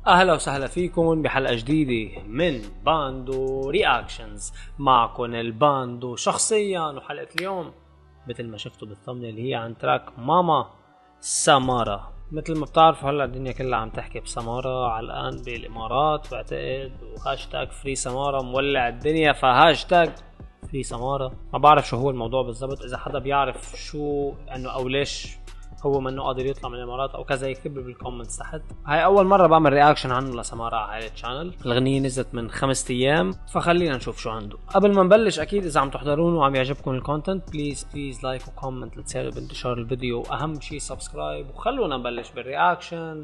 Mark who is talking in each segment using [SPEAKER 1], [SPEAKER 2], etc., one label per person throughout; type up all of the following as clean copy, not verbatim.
[SPEAKER 1] اهلا وسهلا فيكم بحلقة جديدة من باندو رياكشنز. معكم الباندو شخصيا، وحلقة اليوم مثل ما شفتوا بالثمنيل هي عن تراك ماما سمارة. مثل ما بتعرفوا هلا الدنيا كلها عم تحكي بسمارة على الان بالامارات بعتقد، وهاشتاج فري سمارة مولع الدنيا، فهاشتاج فري سمارة. ما بعرف شو هو الموضوع بالضبط، اذا حدا بيعرف شو انه او ليش هو منه قادر يطلع من الامارات او كذا يكتب لي بالكومنتس تحت. هاي اول مره بعمل رياكشن عنه لسمارة على الشانل. الاغنيه نزلت من 5 ايام، فخلينا نشوف شو عنده. قبل ما نبلش، اكيد اذا عم تحضرون وعم يعجبكم الكونتنت بليز لايك وكومنت لتساعدوا بانتشار الفيديو، واهم شيء سبسكرايب، وخلونا نبلش بالرياكشن.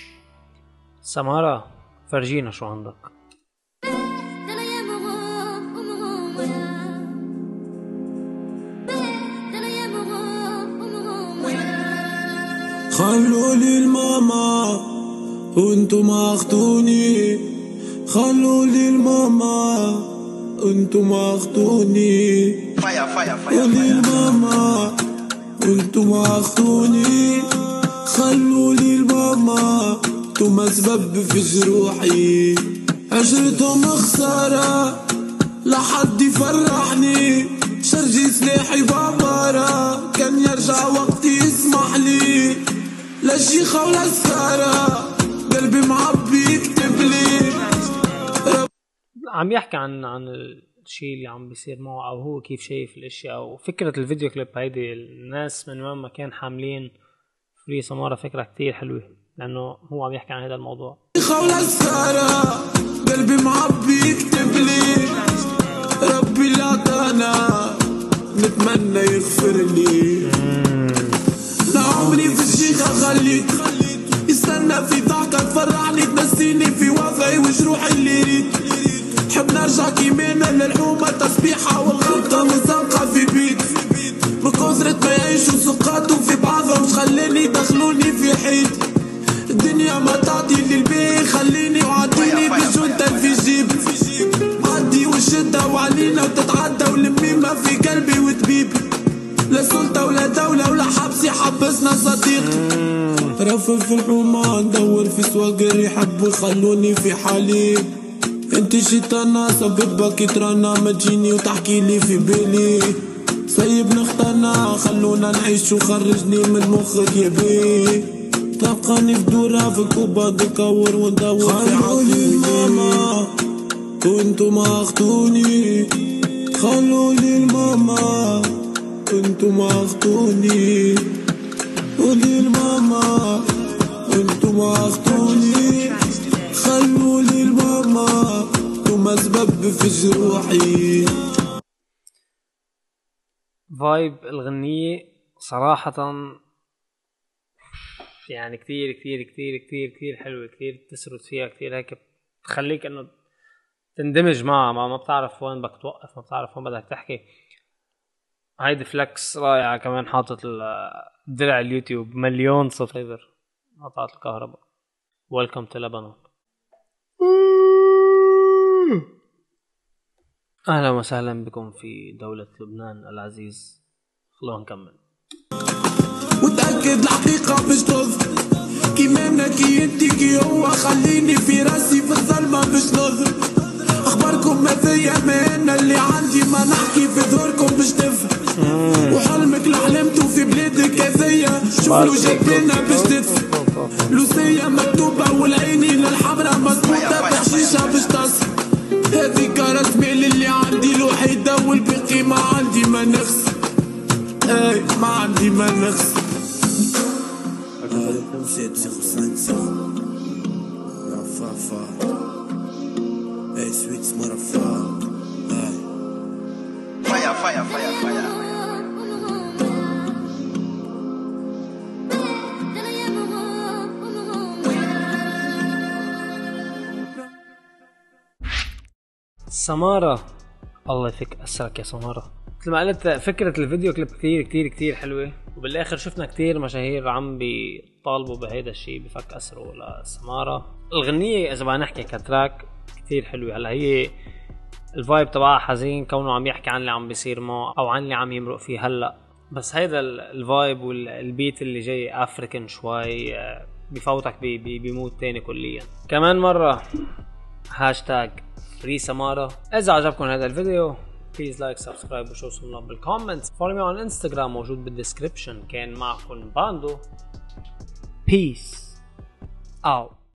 [SPEAKER 1] سمارة فرجينا شو عندك.
[SPEAKER 2] خلوا لي الماما وانتم اخذوني، خلوا لي الماما وانتم اخذوني، خلوا لي الماما وانتم اخذوني، خلوا لي الماما انتم اسباب في جروحي، عشرتهم خسارة لحد يفرحني، شرجي سلاحي بابارة كان يرجع وقتي يسمح لي، لا شيخة ولا سكارة قلبي معبي يكتب لي.
[SPEAKER 1] عم يحكي عن الشيء اللي عم بيصير معه، او هو كيف شايف الاشياء، او فكرة الفيديو كليب. هيدي الناس من وين ما كان حاملين فري سمارة فكرة كتير حلوة، لانه هو عم يحكي عن هذا الموضوع.
[SPEAKER 2] شيخة ولا سكارة قلبي معبي يكتب لي، ربي لا عطانا نتمنى يغفر لي، لا عمري في الشيخة خليت يستنى في ضحكة تفرحني تنسيني في وضعي وجروحي اللي ريت، حب نرجع كيمانا للحومة تسبيحة والغلطة مزنقة في بيت، بكثرة ما يعيشوا سقاطوا في بعضهم خلاني يدخلوني في حيط، الدنيا ما تعطي للبي خليني وعديني بجنطة في جيب، عدي والشدة وعلينا وتتعدى ولميمة في قلبي وتبيبي، لا سلطة ولا دولة ولا حبسي حبسنا صديق، رفف في الحومة ندور في سواق يحبوا يخلوني في حالي، انت شيطانة سببك يترانا ما تجيني وتحكي لي في بالي، سيب نختنا خلونا نعيش وخرجني من مخك يا بي، تلقاني في دورة في كوبا دكور وندور في عقلي ماما وانتم اخذوني، خلوا لي الماما انتم اخذوني، قولي الماما انتم اخذوني، خلوا لي الماما انتم اسباب في جروحي.
[SPEAKER 1] فايب الغنية صراحة يعني كتير كتير كتير كتير كتير حلوة، كتير تسرد فيها، كتير هيك تخليك انه تندمج معها، ما بتعرف وين بدك توقف، ما بتعرف وين بدك تحكي. هيدي فلكس رائعة كمان، حاطط الدرع اليوتيوب مليون سبسكرايبر، قطعت الكهرباء. ويلكم تو لبنان. اهلا وسهلا بكم في دولة لبنان العزيز. خلونا نكمل.
[SPEAKER 2] وتأكد الحقيقة مش طز كيما كي انتي كي هو، خليني في راسي في الظلمة مش نظر، اخباركم ماذية ما انا اللي عندي ما نحكي في ظهوركم مش تفهم، وحلمك اللي حلمته في بلادك هذية شوفلو جبينا باش تدفن، لوسية مكتوبة والعيني للحمرا مظبوطة بحشيشة باش تصل، هذي كارت ميل اللي عندي الوحيدة والباقي ما عندي ما نخس، اي ما عندي ما نخس. Hey, sweet motherfucker. Hey. Fire, fire, fire, fire.
[SPEAKER 1] سمارة الله يفك أسرك يا سمارة. مثل ما قلت فكرة الفيديو كليب كتير كتير كتير حلوة، وبالآخر شفنا كتير مشاهير عم بيطالبوا بهيدا الشيء بفك أسره لسمارة. الغنية إذا بدنا نحكي كتراك كتير حلوة. هلا هي الفايب تبعها حزين كونه عم يحكي عن اللي عم بيصير معه أو عن اللي عم يمرق فيه هلا، بس هيدا الفايب والبيت اللي جاي أفريكان شوي بفوتك بيموت تاني كليا. كمان مرة هاشتاج فري سمارة. اذا عجبكم هذا الفيديو بليز لايك سبسكرايب وشو صلنا بالكومنتس. فولو مي على الانستغرام موجود بالديسكريبشن. كان معكم باندو. بيس اوت.